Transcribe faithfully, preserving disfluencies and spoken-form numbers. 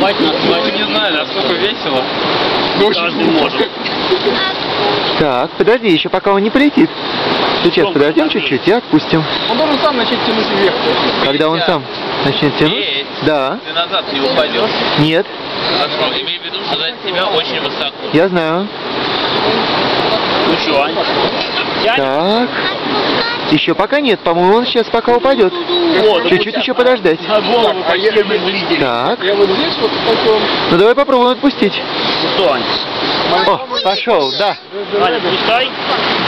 поднимать нас. Я не знаю, насколько весело. Каждый может. Так, подожди, еще пока он не полетит. Сейчас подождем чуть-чуть и отпустим. Он должен сам начать тянуть вверх. Когда он сам начнет тянуть? Эй, Да. ты назад не упадешь. Нет. Хорошо, имей в виду, что за тебя очень высоко. Я знаю. Ну что, Ань? Так. Еще пока нет, по-моему, он сейчас пока упадет. Чуть-чуть еще подождать. На голову поехали лидеры. Так. Я вот здесь вот потом. Ну давай попробуем отпустить. Ну что, Ань? О, пошел, да. Аня, пускай.